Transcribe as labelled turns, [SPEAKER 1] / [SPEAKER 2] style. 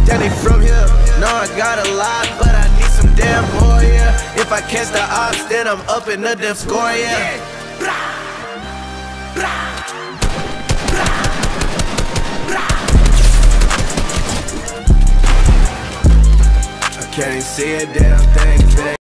[SPEAKER 1] Danny from here, know I got a lot, but I need some damn more, yeah. If I catch the ops, then I'm up in the damn score, yeah. I can't see a damn thing.